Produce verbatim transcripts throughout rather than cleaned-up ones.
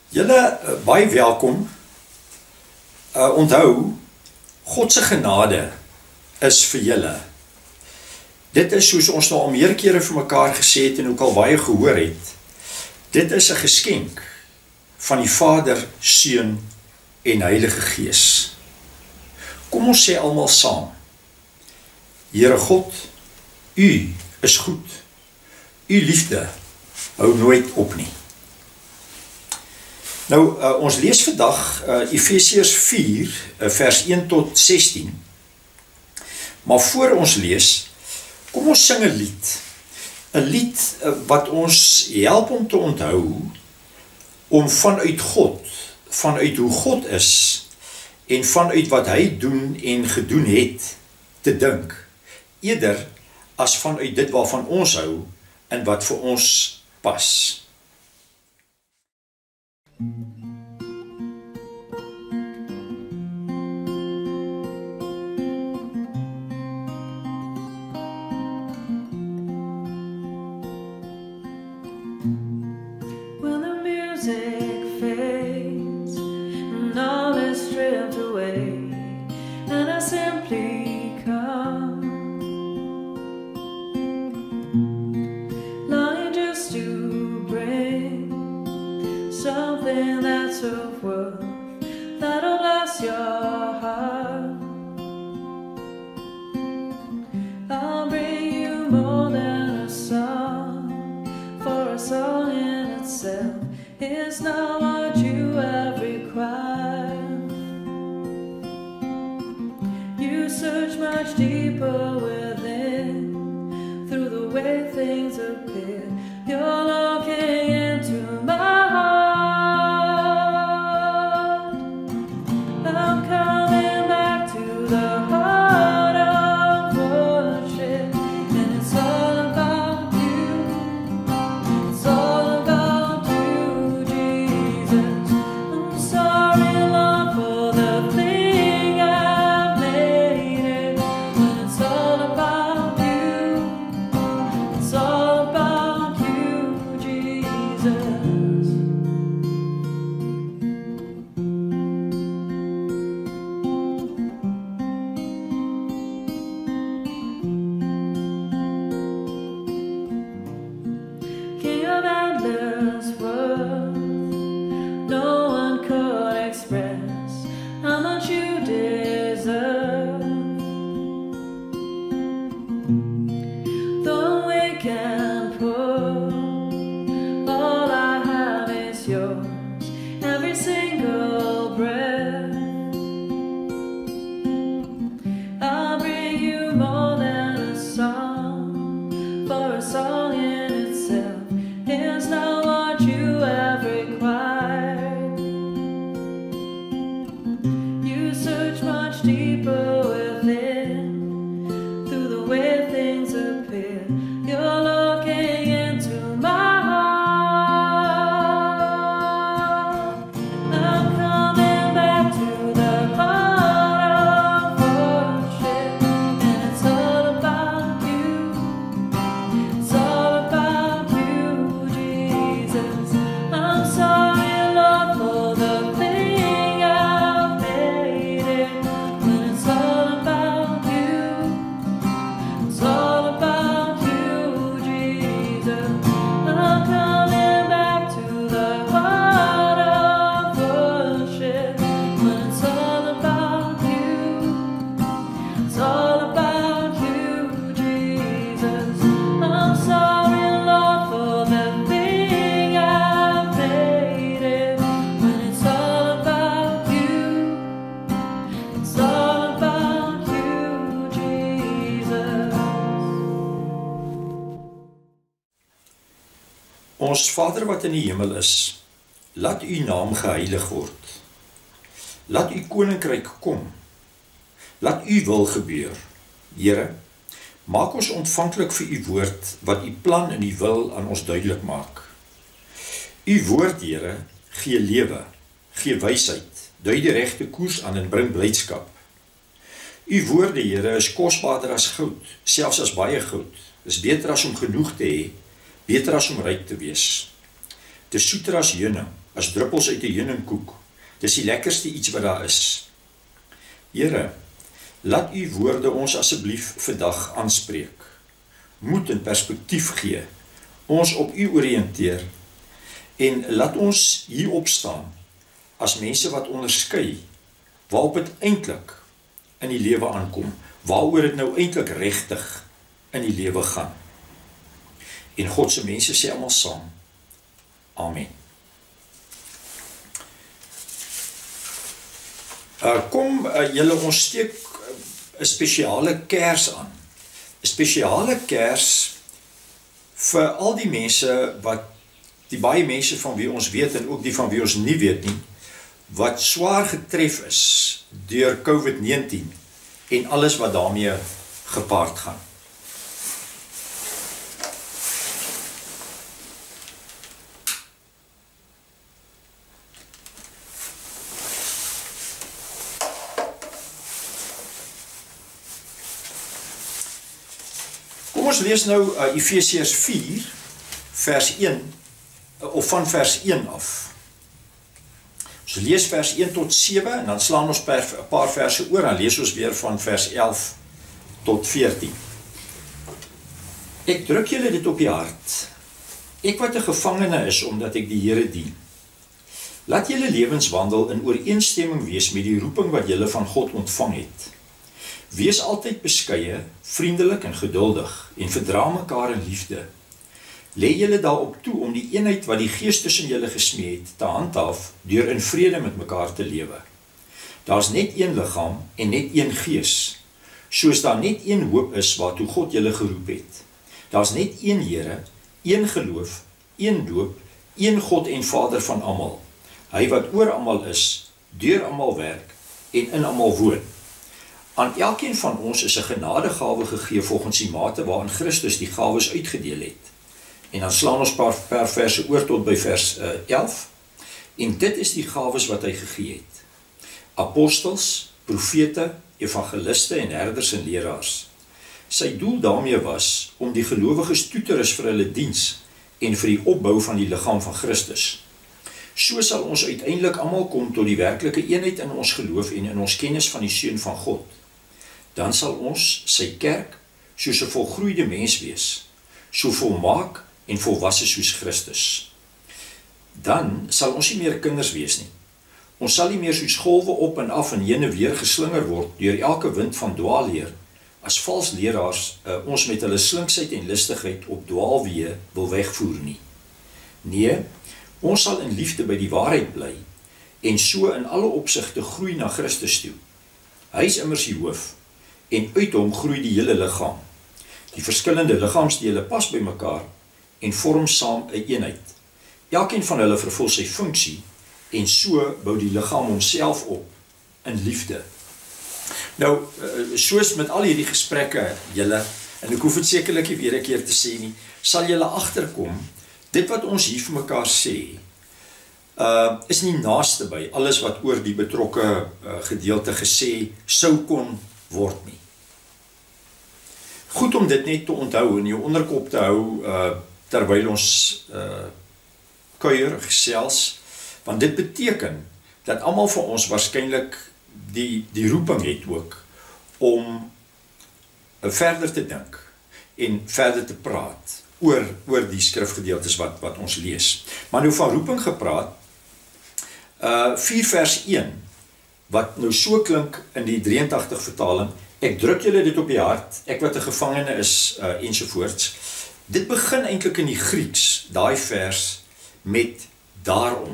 Julle uh, baie welkom. Uh, onthou, God se genade is vir julle. Dit is soos ons nou al meer kere vir mekaar gesê het en ook al baie gehoor het. Dit is 'n geskenk van die Vader, Seun en Heilige Gees. Kom ons sê almal saam. Here God, U is goed. U liefde hou nooit op nie. Nou, uh, ons lees vandag uh, Efesiërs vier, uh, vers een tot sestien. Maar voor ons lees, kom ons sing 'n lied. 'n Lied uh, wat ons help om te onthou, om vanuit God, vanuit hoe God is, en vanuit wat hy doen en gedoen het, te dink, eerder as vanuit dit waarvan ons hou, en wat vir ons pas. When the music fades and all is stripped away, and I simply come, longing just to bring something that's of worth, that'll bless your heart. I'll bring you more than a song, for a song in itself is not what you have required. You search much deeper within, through the way things appear. You're looking into my heart. I'm coming back to the heart of worship, and it's all about you. It's all about you, Jesus. I'm sorry, Lord, for the thing I've made it, when it's all about you. It's all about you, Jesus. King of endless worth, no one could express how much you deserve. Though we can pull, all I have is yours, every single breath. I'll bring you more than a song, for a song in itself is not what you have required. You search much deeper within, through the way things appear. You're looking into my heart. I'm coming back to the heart of worship, and it's all about you. It's all about you, Jesus. I'm sorry, Lord, for the thing I've made it, when it's all about you. It's all about you, Jesus. I'm coming back to the heart of worship, when it's all about you. It's all about you, Jesus. I'm sorry, Lord, for the thing I've made it, when it's all about you. It's all about you, Jesus. Ons Vader wat in die hemel is, laat U naam geheilig word. Laat U koninkryk kom. Laat U wil gebeur. Here, maak ons ontvanklik vir U woord, wat U plan en U wil aan ons duidelik maak. U woord, Here, gee lewe, gee wysheid, dui die regte koers aan en bring blydskap. U woorde, Here, is kosbaarder as goud, selfs as baie goud. Is beter as om genoeg te hê, beter as om ryk te wees. Dis soeter as heuning, as druppels uit 'n heuningkoek. Dis die lekkerste iets wat daar is. Here, laat u woorde ons asseblief vandag aanspreek. Moed en perspektief gee, ons op u oriënteer en laat ons hier opstaan as mense wat onderskei waarop het eintlik in die lewe aankom, waaroor het nou eintlik regtig in die lewe gaan. En God se mense sê almal saam. Amen. Uh, kom uh, julle ons steek 'n spesiale kers aan. 'n Spesiale kers vir al die mense wat, die baie mense van wie ons weet en ook die van wie ons nie weet nie, wat swaar getref is deur COVID negentien en alles wat daarmee gepaard gaan. Kom ons lees nou uh, Efesiërs vier vers een uh, of van vers een af. Ons lees vers een tot sewe en dan slaan ons per, 'n paar verse oor en lees ons weer van vers elf tot veertien. Ek druk julle dit op die hart. Ek wat 'n gevangene is omdat ek die Here dien. Laat julle lewenswandel in ooreenstemming wees met die roeping wat julle van God ontvang het. Wees altyd beskeie, vriendelik en geduldig en verdra mekaar in liefde. Lê julle daarop toe om die eenheid wat die Gees tussen julle gesmee het te handhaaf deur in vrede met mekaar te lewe. Daar's net een liggaam en net een Gees, soos daar net een hoop is waartoe God julle geroep het. Daar's net een Here, een geloof, een doop, een God en Vader van almal. Hy wat oor almal is, deur almal werk en in almal woon. Aan elkeen van ons is 'n genadegawe gegee volgens die mate waarin Christus die gawes uitgedeel het. En dan slaan ons paar per verse oor tot by vers uh, elf. En dit is die gawes wat hy gegee het. Apostels, profete, evangeliste en herders en leraars. Sy doel daarmee was om die gelowiges toe te rus vir hulle diens en vir die opbou van die liggaam van Christus. So sal ons uiteindelik almal kom tot die werklike eenheid in ons geloof en in ons kennis van die Seun van God. Dan sal ons sy kerk soos 'n volgroeide mens wees, so volmaak en volwasse soos Christus. Dan sal ons nie meer kinders wees nie. Ons sal nie meer soos golwe op en af en heen en weer geslinger word deur elke wind van dwaalleer, as vals leraars uh, ons met hulle slinksheid en listigheid op dwaalweë wil wegvoer nie. Nee, ons sal in liefde by die waarheid bly en so in alle opsigte groei na Christus toe. Hy is immers die hoof en uit hom groei die hele liggaam. Die verskillende liggaamsdele pas by mekaar en vorm saam 'n eenheid. Elkeen van hulle vervul sy funksie en so bou die liggaam homself op in liefde. Nou, soos met al hierdie gesprekke, julle, en ek hoef dit sekerlik nie weer 'n keer te sê nie, sal julle agterkom, dit wat ons hier vir mekaar sê, uh, is nie naaste by alles wat oor die betrokke uh, gedeelte gesê sou kon word nie. Goed om dit net te onthou en jou onderkop te hou uh, terwyl ons uh, kuier, gesels, want dit beteken dat almal van ons waarskynlik die, die roeping het ook om uh, verder te dink en verder te praat oor, oor die skrifgedeeltes wat, wat ons lees. Maar nou van roeping gepraat, uh, vier vers een, wat nou so klink in die drieëntagtig vertaling, ek druk julle dit op die hart, ek wat 'n gevangene is, uh, ensovoorts. Dit begin eintlik in die Grieks, daai vers, met daarom.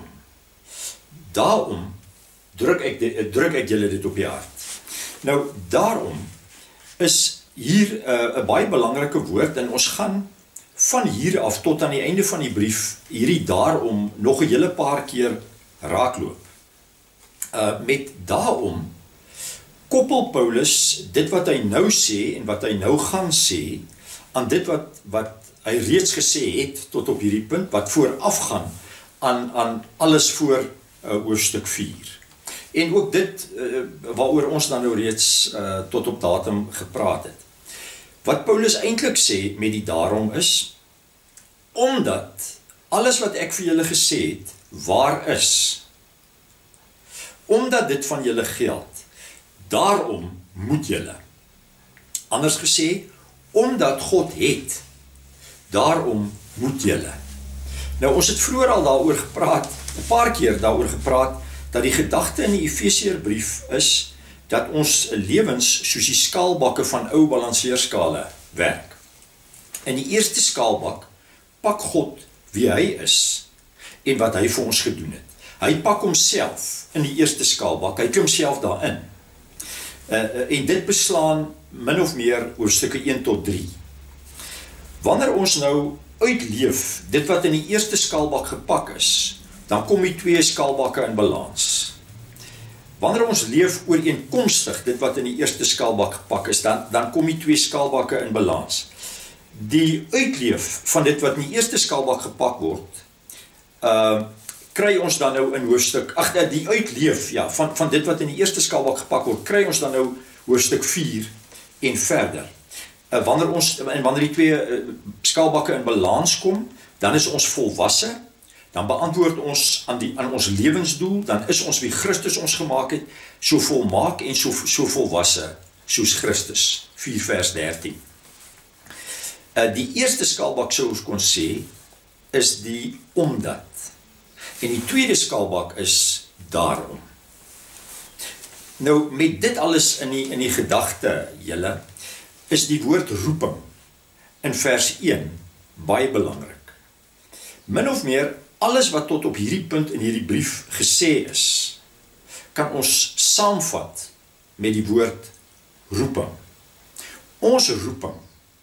Daarom druk ek, dit, druk ek julle dit op die hart. Nou, daarom is hier 'n uh, baie belangrike woord en ons gaan van hier af tot aan die einde van die brief hierdie daarom nog 'n hele paar keer raakloop. Uh, met daarom koppel Paulus dit wat hy nou sê en wat hy nou gaan sê aan dit wat, wat hy reeds gesê het tot op hierdie punt, wat voorafgaan aan, aan alles voor uh, hoofstuk vier. En ook dit uh, waaroor ons dan nou reeds uh, tot op datum gepraat het. Wat Paulus eintlik sê met die daarom is, omdat alles wat ek vir julle gesê het, waar is, omdat dit van julle geld, daarom moet julle. Anders gesê, omdat God het, daarom moet julle. Nou, ons het vroeër al daaroor gepraat, 'n paar keer daaroor gepraat, dat die gedagte in die Efesierbrief is, dat ons lewens soos die skaalbakke van ou balanseerskale werk. In die eerste skaalbak pak God wie hy is en wat hy vir ons gedoen het. Hy pak homself in die eerste skaalbak, hy klim self daarin. Uh, en dit beslaan min of meer hoofstukke een tot drie. Wanneer ons nou uitleef, dit wat in die eerste skaalbak gepak is, dan kom die twee skaalbakke in balans. Wanneer ons leef ooreenkomstig dit wat in die eerste skaalbak gepak is, dan, dan kom die twee skaalbakke in balans. Die uitleef van dit wat in die eerste skaalbak gepak word, uh, kry ons dan nou in hoofstuk, ag, die uitleef, ja, van, van dit wat in die eerste skaalbak gepak word, kry ons dan nou hoofstuk vier en verder. Uh, wanneer ons, en wanneer die twee uh, skaalbakke in balans kom, dan is ons volwasse, dan beantwoord ons aan, die, aan ons lewensdoel, dan is ons wie Christus ons gemaak het, so volmaak en so, so volwasse, soos Christus, vier vers dertien. Uh, die eerste skaalbak, sou ons kon sê, is die omdat. En die tweede skaalbak is daarom. Nou, met dit alles in die, in die gedagte, julle, is die woord roeping in vers een baie belangrik. Min of meer, alles wat tot op hierdie punt in hierdie brief gesê is, kan ons saamvat met die woord roeping. Ons roeping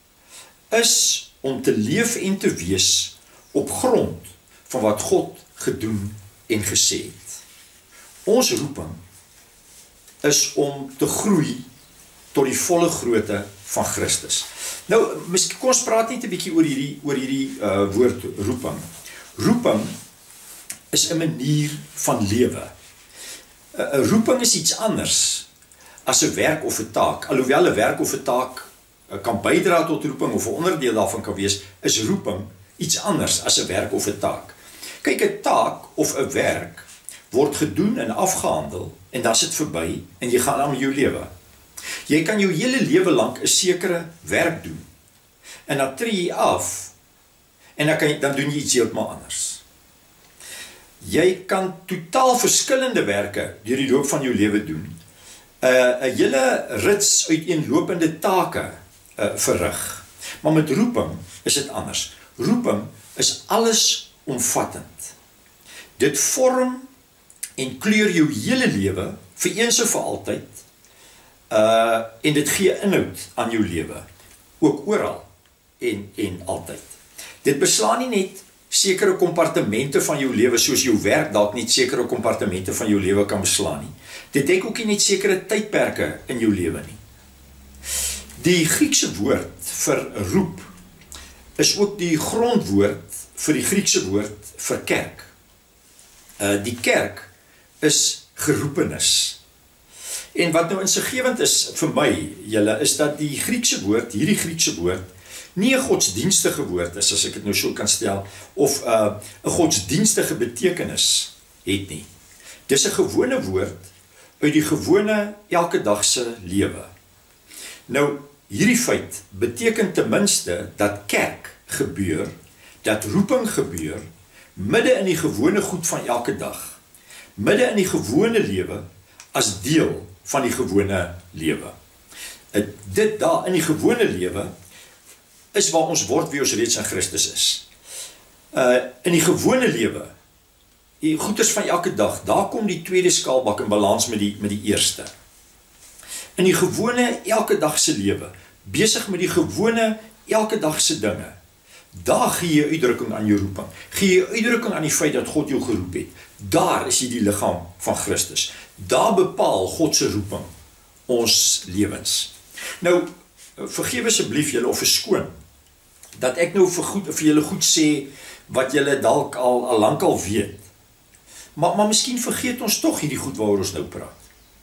is om te leef en te wees op grond van wat God gedoen en gesê het. Ons roeping is om te groei tot die volle grootte van Christus. Nou, miskien kom ons praat net 'n bietjie oor hierdie oor hierdie uh, woord roeping. Roeping is 'n manier van lewe. 'n uh, Roeping is iets anders as 'n werk of 'n taak. Alhoewel 'n werk of 'n taak uh, kan bydra tot roeping of 'n onderdeel daarvan kan wees, is roeping iets anders as 'n werk of 'n taak. Kyk, 'n taak of 'n werk word gedoen en afgehandel en dan is dit verby en jy gaan aan met jou lewe. Jy kan jou hele lewe lank 'n sekere werk doen en dan tree jy af en dan, kan jy, dan doen jy iets heeltemal anders. Jy kan totaal verskillende werke deur die loop van jou lewe doen. 'n uh, 'n hele rits uiteenlopende take uh, verrig. Maar met roeping is dit anders. Roeping is alles omvattend. Dit vorm en kleur jou hele lewe vir eens en vir altyd. Uh, en dit gee inhoud aan jou lewe. Ook oral en, en altyd. Dit beslaan nie net sekere kompartemente van jou lewe, soos jou werk dalk net sekere kompartemente van jou lewe kan beslaan nie. Dit dek ook nie net sekere tydperke in jou lewe nie. Die Griekse woord vir roep is ook die grondwoord vir die Griekse woord vir kerk. Uh, die kerk is geroepenis. En wat nou insiggewend is vir my, julle, is dat die Griekse woord, hierdie Griekse woord, nie 'n godsdienstige woord is, as ek dit nou so kan stel, of 'n uh, 'n godsdienstige betekenis het nie. Dis 'n gewone woord uit die gewone elke dagse lewe. Nou, hierdie feit beteken ten minste dat kerk gebeur, dat roeping gebeur, midde in die gewone goed van elke dag, midde in die gewone lewe, as deel van die gewone lewe. Dit daar in die gewone lewe is waar ons word wie ons reeds in Christus is. Uh, in die gewone lewe, die goeders van elke dag, daar kom die tweede skaalbak in balans met die, met die eerste. In die gewone elke dagse lewe, besig met die gewone elke dagse dinge, daar gee jy uitdrukking aan jou roeping, gee jy uitdrukking aan die feit dat God jou geroep het. Daar is jy die liggaam van Christus. Daar bepaal God se roeping ons lewens. Nou, vergewe asseblief julle of verskoon dat ek nou vir, goed, vir julle goed sê wat julle dalk al, al lank al weet. Maar, maar miskien vergeet ons toch hierdie goed waaroor ons nou praat.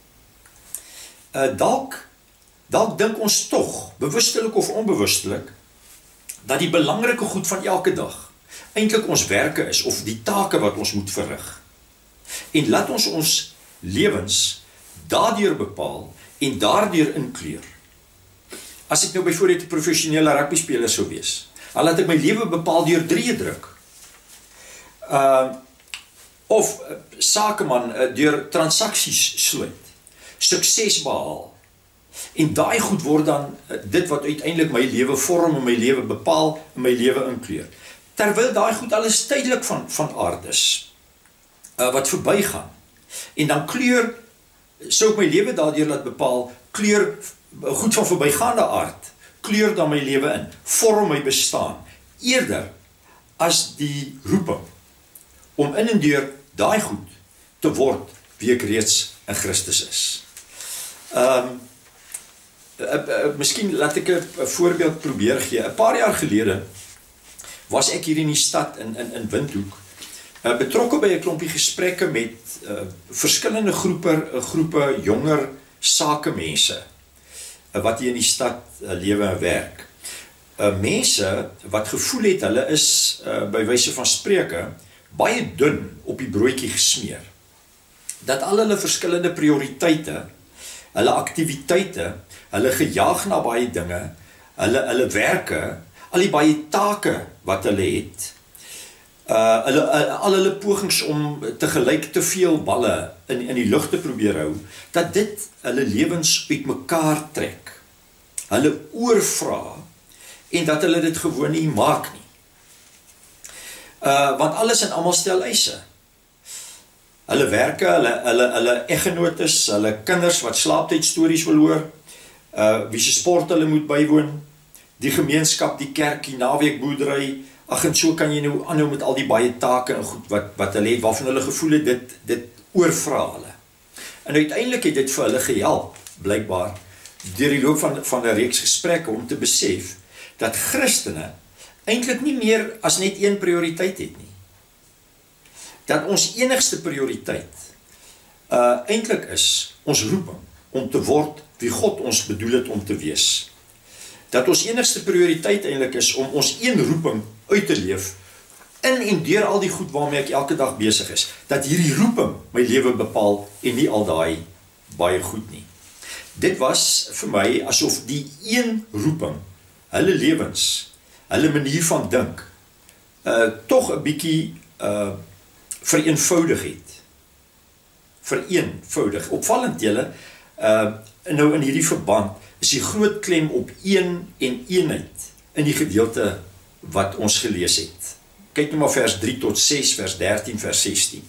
Uh, dalk, dalk dink ons toch, bewustelik of onbewustelik, dat die belangrike goed van elke dag, eintlik ons werke is, of die take wat ons moet verrig. En laat ons ons lewens daardeur bepaal en daardeur inkleur. As ek nou byvoorbeeld 'n professionele rugby speler sou wees, dan laat ek my lewe bepaal deur drie druk. Uh, of uh, sakeman uh, deur transaksies sluit, sukses behaal. En daai goed word dan uh, dit wat uiteindelik my lewe vorm en my lewe bepaal en my lewe inkleur. Terwyl daai goed alles tydelik van, van aard is, uh, wat verbygaan. En dan kleur, sou ek my lewe daardeur laat bepaal, kleur goed van verbygaande aard, kleur dan my lewe in, vorm my bestaan, eerder as die roeping, om in en deur daai goed te word wie ek reeds in Christus is. Um, uh, uh, miskien laat ek 'n voorbeeld probeer gee. 'n Paar jaar gelede was ek hier in die stad in, in, in Windhoek, uh, betrokke by 'n klompie gesprekke met uh, verskillende groepe, uh, groepe jonger sakemense, uh, wat hier in die stad uh, lewe en werk. Uh, mense wat gevoel het, hulle is, uh, by wyse van spreuke, baie dun op die broodjie gesmeer. Dat al hulle verskillende prioriteite, hulle aktiwiteite, hulle gejaag na baie dinge, hulle, hulle werke, al die baie take wat hulle het, uh, hulle, al hulle pogings om tegelyk te veel balle in, in die lug te probeer hou, dat dit hulle lewens uit mekaar trek, hulle oorvra, en dat hulle dit gewoon nie maak nie. Uh, want alles en almal stel eise. Hulle werke, hulle, hulle, hulle eggenotes, hulle kinders wat slaaptydstories wil hoor, uh, wie se sport hulle moet bywoon, die gemeenskap, die kerk, die naweekboerdery, ag en so kan jy nou aanhou met al die baie take en goed wat, wat hulle het, waarvan hulle gevoel het, dit, dit oorvra hulle. En uiteindelik het dit vir hulle gehelp, blykbaar, deur die loop van, van 'n reeks gesprekke om te besef, dat Christene eintlik nie meer as net een prioriteit het nie. Dat ons enigste prioriteit uh, eintlik is ons roeping om te word wie God ons bedoel het om te wees. Dat ons enigste prioriteit eintlik is om ons een roeping uit te leef in en deur al die goed waarmee ek elke dag besig is. Dat hierdie roeping my lewe bepaal en nie al daai baie goed nie. Dit was vir my asof die een roeping hulle lewens, hulle manier van dink, uh, tog 'n bietjie uh, vereenvoudig het. Vereenvoudig. Opvallend julle, uh, nou in hierdie verband, is die groot klem op een en eenheid in die gedeelte wat ons gelees het. Kyk nou maar vers drie tot ses, vers dertien, vers sestien.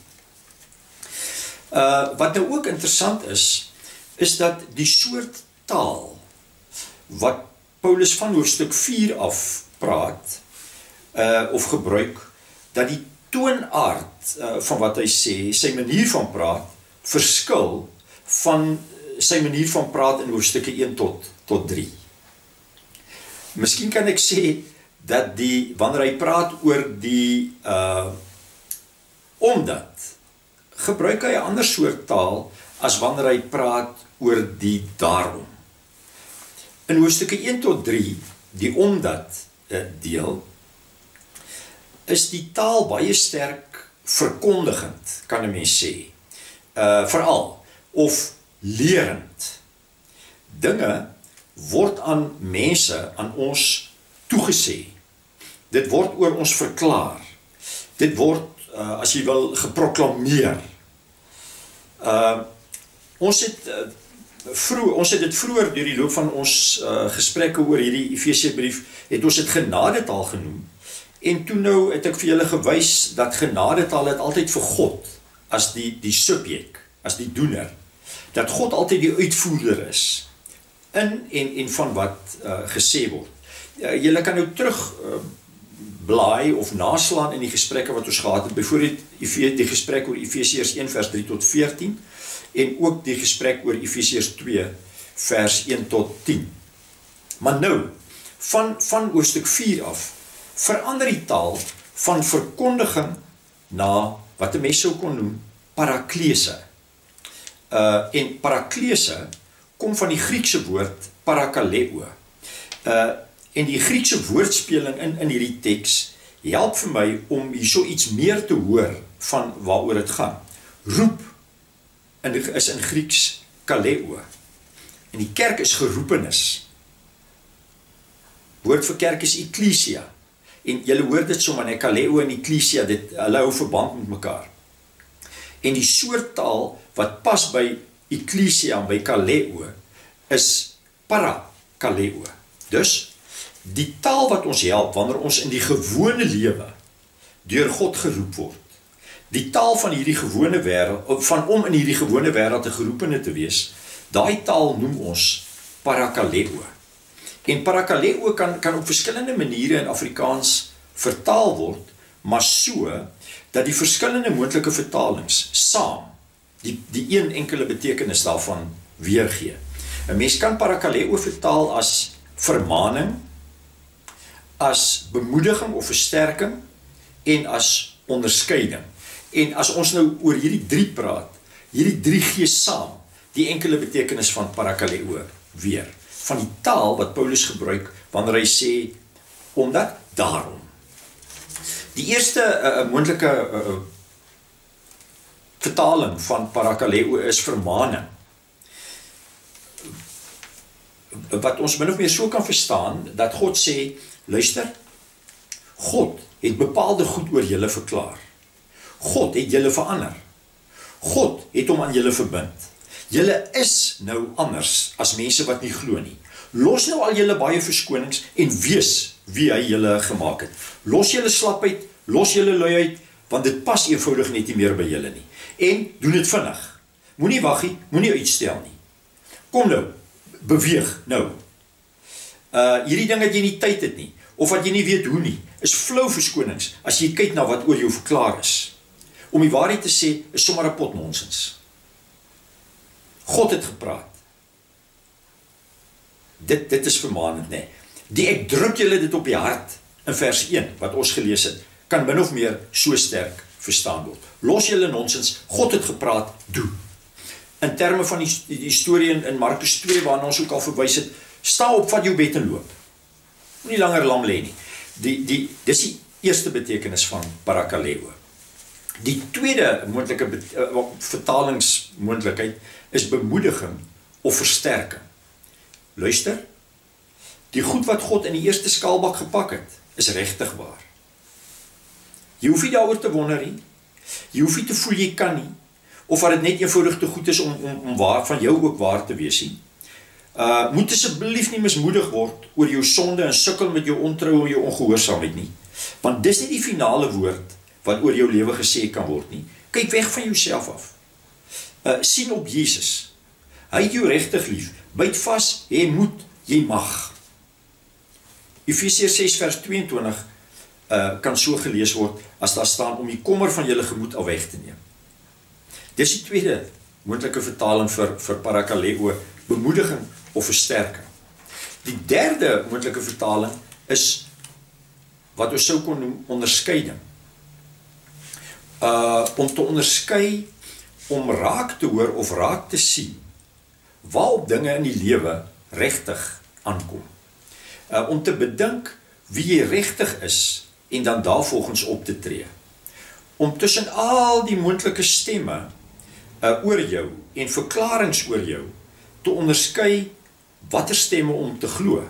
Uh, wat nou ook interessant is, is dat die soort taal wat Paulus van hoofstuk vier af praat, uh, of gebruik, dat die toonaard uh, van wat hy sê, sy manier van praat, verskil van sy manier van praat in hoofstukke een tot, tot drie. Miskien kan ek sê, dat die, wanneer hy praat oor die, uh, omdat, gebruik hy 'n ander soort taal, as wanneer hy praat oor die daarom. In hoofstukke een tot drie, die omdat deel, is die taal baie sterk verkondigend, kan 'n mens sê. Uh, veral, of lerend. Dinge word aan mense, aan ons toegesê. Dit word oor ons verklaar. Dit word, uh, as jy wil, geproklameer. Uh, ons het... Uh, Vroeg, ons het dit vroeër deur die loop van ons uh, gesprekke oor hierdie Efesiëbrief, het ons dit genadetaal genoem, en toe nou het ek vir julle gewys, dat genadetaal het altyd vir God, as die, die subjek, as die doener, dat God altyd die uitvoerder is, in en, en van wat uh, gesê word. Uh, julle kan nou terug uh, blaai, of naslaan in die gesprekke wat ons gehad het, byvoorbeeld die gesprek oor Efesiërs een vers drie tot veertien, en ook die gesprek oor Efesiërs twee vers een tot tien. Maar nou, van, van hoofstuk vier af, verander die taal van verkondiging na, wat 'n mens sou kon noem, paraklese. Uh, en paraklese kom van die Griekse woord parakaleo. Uh, en die Griekse woordspeling in, in hierdie teks help vir my om hier so iets meer te hoor van waaroor het gaan. Roep in, is in Grieks kaleo. En die kerk is geroepenis. Woord vir kerk is ekklesia. En julle hoor dit sommer, nee, kaleo en ekklesia, dit hulle hou verband met mekaar. En die soort taal wat pas by ekklesia en by kaleo is parakaleo. Dus die taal wat ons help wanneer ons in die gewone lewe deur God geroep word. Die taal van hierdie gewone wêreld, van om in hierdie gewone wêreld 'n geroepene te wees, daai taal noem ons parakaleo. En parakaleo kan kan op verskillende maniere in Afrikaans vertaal word, maar so dat die verskillende moontlike vertalings saam die die een enkele betekenis daarvan weergee. 'n Mens kan parakaleo vertaal as vermaning, as bemoediging of versterking en as onderskeiding. En as ons nou oor hierdie drie praat, hierdie drie gee saam die enkele betekenis van parakaleo weer. Van die taal wat Paulus gebruik wanneer hy sê, omdat daarom. Die eerste uh, moontlike uh, vertaling van parakaleo is vermaning. Wat ons min of meer so kan verstaan, dat God sê, luister, God het bepaalde goed oor julle verklaar. God het julle verander. God het hom aan julle verbind. Julle is nou anders as mense wat nie glo nie. Los nou al julle baie verskonings en wees wie hy julle gemaak het. Los julle slapheid, los julle luiheid, want dit pas eenvoudig net nie meer by julle nie. En doen dit vinnig. Moenie wag nie, moenie uitstel nie. Kom nou, beweeg nou. Uh, hierdie ding dat jy nie tyd het nie, of wat jy nie weet hoe nie, is flou verskonings as jy kyk na wat oor jou verklaar is. Om die waarheid te sê, is sommer 'n pot nonsens. God het gepraat. Dit, dit is vermanend, nee. Die ek druk julle dit op die hart, in vers een, wat ons gelees het, kan min of meer so sterk verstaan word. Los julle nonsens, God het gepraat, doen. In terme van die, die storie in, in Markus twee, waarna ons ook al verwys het, sta op, vat jou bed en loop. Nie langer lam lê nie. Die, die, dis die eerste betekenis van parakaleo. Die tweede moontlike uh, vertalingsmoontlikheid is bemoediging of versterking. Luister, die goed wat God in die eerste skaalbak gepak het, is regtig waar. Jy hoef nie daaroor te wonder nie, jy hoef nie te voel jy kan nie, of wat dit net eenvoudig te goed is om, om, om waar, van jou ook waar te wees nie. Uh, moet asseblief nie mismoedig word oor jou sonde en sukkel met jou ontrou en jou ongehoorsaamheid nie, want dis nie die finale woord wat oor jou lewe gesê kan word nie. Kyk weg van jouself af. Uh, sien op Jesus. Hy het jou regtig lief. Byt vas, jy moet, jy mag. Efesiërs ses vers tweeëntwintig uh, kan so gelees word as daar staan om die kommer van julle gemoed al weg te neem. Dis die tweede moontlike vertaling vir, vir parakaleo, bemoediging of versterking. Die derde moontlike vertaling is wat ons sou kon noem onderskeiding. Uh, om te onderskei, om raak te hoor of raak te sien, waarop dinge in die lewe regtig aankom. Uh, om te bedink wie jy regtig is en dan daarvolgens op te tree. Om tussen al die moontlike stemme uh, oor jou en verklarings oor jou te onderskei watter stemme om te glo.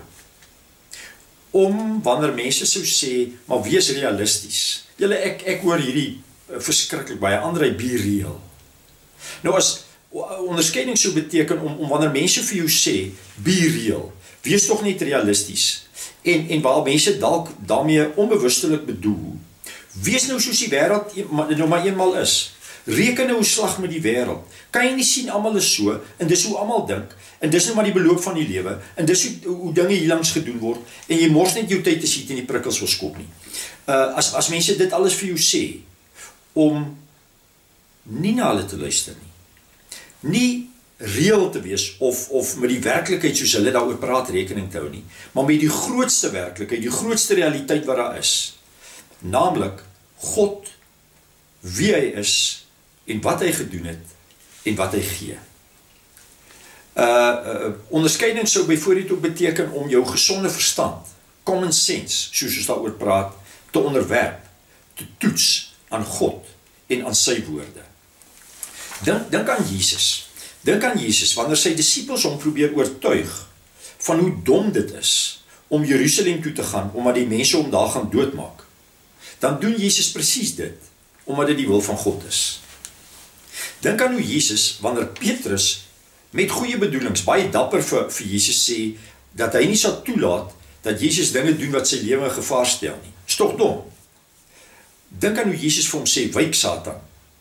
Om, wanneer mense sou sê, maar wees realisties. Julle, ek, ek hoor hierdie uh, verskriklik baie, André, be real. Nou as onderskeiding sou beteken om, om wanneer mense vir jou sê, be real, wees toch net realisties, en, en waar mense dalk daarmee onbewustelik bedoel, wees nou soos die wêreld nou maar eenmaal is, reken nou 'n slag met die wêreld, kan jy nie sien almal is so, en dis hoe almal dink, en dis nou maar die beloop van die lewe, en dis hoe, hoe dinge hierlangs gedoen word, en jy mors net jou tyd te siet en die prikkels wil skop nie. Uh, as, as mense dit alles vir jou sê, om nie na hulle te luister nie, nie reël te wees, of, of met die werklikheid soos hulle daaroor praat rekening te hou nie, maar met die grootste werklikheid, die grootste realiteit wat daar is, naamlik God, wie hy is, en wat hy gedoen het, en wat hy gee. Uh, uh, onderskeiding sou byvoorbeeld ook beteken om jou gesonde verstand, common sense, soos ons daaroor praat, te onderwerp, te toets aan God en aan sy woorde. Dink, dink aan Jesus. Dink aan Jesus, wanneer sy disippels hom probeer oortuig van hoe dom dit is om Jerusalem toe te gaan, omdat die mense hom daar gaan doodmaak. Dan doen Jesus presies dit, omdat dit die wil van God is. Dink aan hoe Jesus, wanneer Petrus met goeie bedoelings, baie dapper vir, vir Jesus sê, dat hy nie sal toelaat, dat Jesus dinge doen wat sy lewe in gevaar stel nie. Is toch dom? Dink aan hoe Jesus vir hom sê, wyk Satan.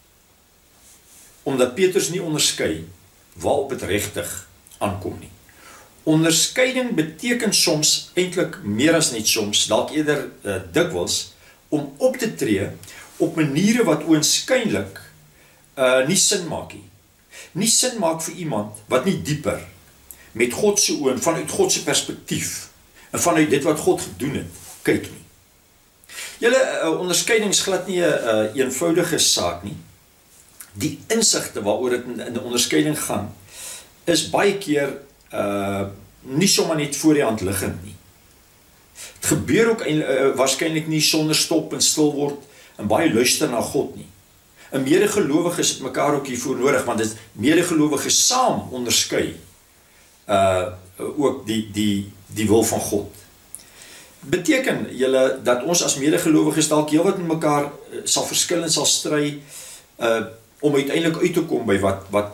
Omdat Petrus nie onderskei, waarop het regtig aankom nie. Onderskeiding beteken soms, eintlik meer as net soms, dalk eerder uh, dikwels, om op te tree op maniere wat oënskynlik uh, nie sin maak nie. Nie sin maak vir iemand wat nie dieper met God se oë en vanuit God se perspektief en vanuit dit wat God gedoen het, kyk nie. Julle uh, onderskeiding is glad nie 'n uh, eenvoudige saak nie. Die insigte waaroor dit in, in die onderskeiding gaan, is baie keer uh, nie sommer net voor die hand liggend nie. Het gebeur ook uh, waarskynlik nie sonder stop en stil word en baie luister na God nie. 'n Medegelowiges het mekaar ook hiervoor nodig, want dit medegelowiges saam onderskei uh, ook die, die, die wil van God. Beteken julle dat ons as medegelowiges dalk heel wat met mekaar uh, sal verskil en sal stry uh, om uiteindelik uit te kom by wat, wat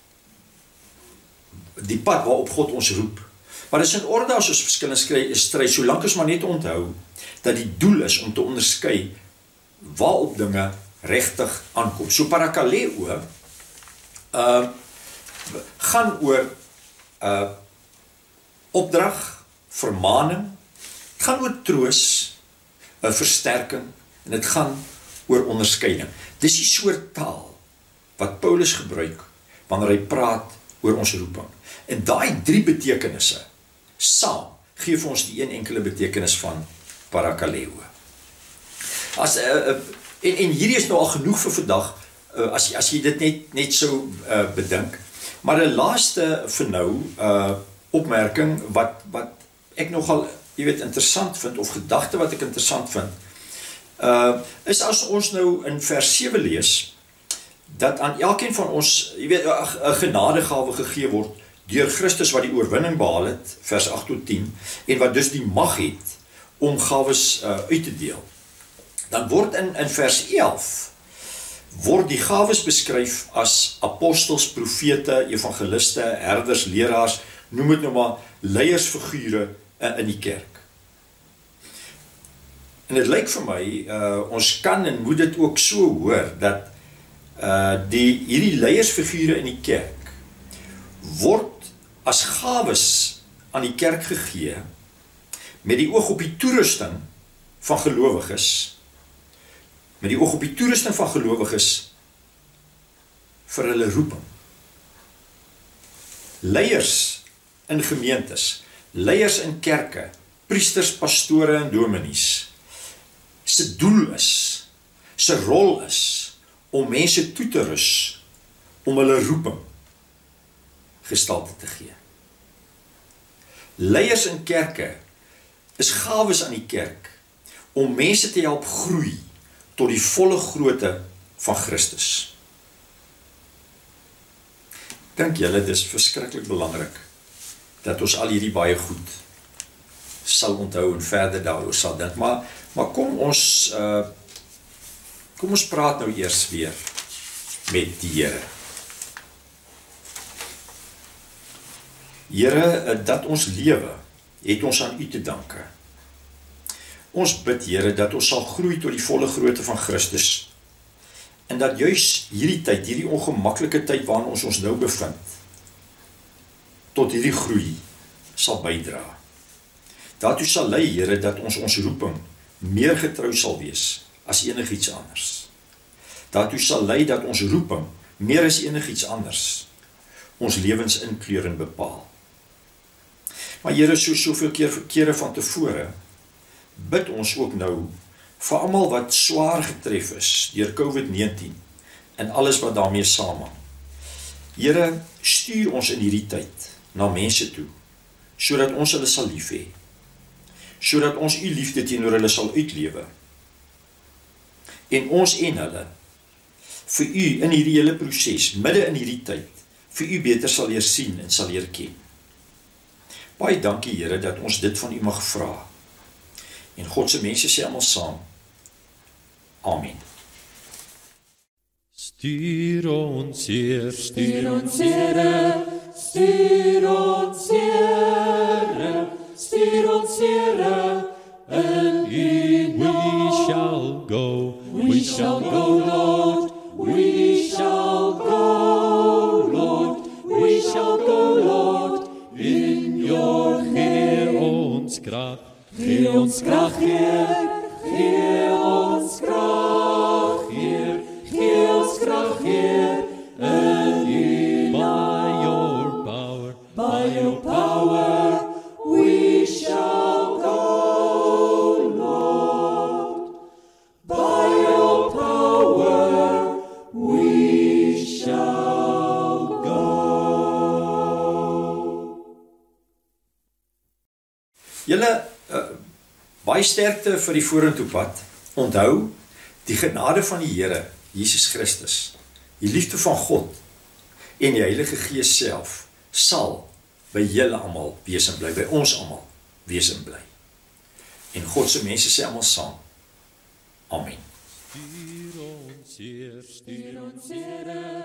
die pad waarop God ons roep. Maar dit is in orde as ons verskillende stry, solank ons maar net onthou, dat die doel is om te onderskei waarop dinge regtig aankom. So parakaleo uh, gaan oor uh, opdrag, vermaning, het gaan oor troos, uh, versterking, en het gaan oor onderskeiding. Dis die soort taal wat Paulus gebruik wanneer hy praat oor ons roeping. En daai drie betekenisse saam gee vir ons die een enkele betekenis van parakaleo. As uh, uh, en, en hierdie is nou al genoeg vir vandag, uh, as, as jy dit net, net so uh, bedink. Maar 'n laaste vir nou uh, opmerking wat, wat ek nogal, jy weet, interessant vind, of gedagte wat ek interessant vind, uh, is as ons nou in vers sewe lees, dat aan elkeen van ons, jy weet, 'n genadegawe gegee word deur Christus wat die oorwinning behaal het, vers agt tot tien, en wat dus die mag het om gawes uh, uit te deel. Dan word in, in vers elf, word die gawes beskryf as apostels, profete, evangeliste, herders, leraars, noem het nou maar, leiersfigure uh, in die kerk. En het lyk vir my, uh, ons kan en moet dit ook so hoor, dat uh, die, hierdie leiersfigure in die kerk, word as gawes aan die kerk gegee, met die oog op die toerusting van gelowiges, met die oog op die toerusting van gelowiges, vir hulle roeping. Leiers in gemeentes, leiers in kerke, priesters, pastore en dominees, se doel is, se rol is, om mense toe te rus, om hulle roeping gestalte te gee. Leiers in kerke is gawes aan die kerk om mense te help groei tot die volle grootte van Christus. Dink julle, dit is verskriklik belangrik dat ons al hierdie baie goed sal onthou en verder daaroor sal dink. Maar, maar kom ons uh, kom ons praat nou eers weer met die Here. Here, dat ons lewe, het ons aan U te danke. Ons bid, Here, dat ons sal groei tot die volle grootte van Christus, en dat juis hierdie tyd, hierdie ongemaklike tyd waarin ons ons nou bevind, tot hierdie groei sal bydra. Dat U sal lei, Here, dat ons ons roeping meer getrou sal wees as enigiets anders. Dat U sal lei dat ons roeping meer as enigiets anders ons lewens inkleur en bepaal. Maar Here, so soveel keer kere van tevore, bid ons ook nou vir almal wat swaar getref is deur COVID negentien en alles wat daarmee saamhang. Here, stuur ons in hierdie tyd na mense toe, sodat ons hulle sal lief hê, sodat ons U liefde teenoor hulle sal uitlewe, en ons en hulle, vir u in hierdie hele proses, midde in hierdie tyd, vir u beter sal leer sien en sal leer ken. Baie dankie Here dat ons dit van u mag vra. En God se mense sê almal saam. Amen. Stuur ons Heer, Stuur ons Here, stuur ons Here, stuur ons Here, in u we shall go, we shall go, Lord, we shall go, Lord, we shall go, Lord, in your Gee name. ons krag, Gee ons krag, Heer, gee ons krag, Heer, gee ons krag, Heer, in u by your power, by your power, we shall go, Lord. By your power, we shall go. Julle, uh, baie sterkte vir die vorentoe pad. Onthou, die genade van die Here, Jesus Christus, die liefde van God en die Heilige Gees self sal by julle almal wees en bly, by ons almal wees en bly. En God se mense sê almal saam. Amen. stuur ons Heer, stuur Stuur ons Here,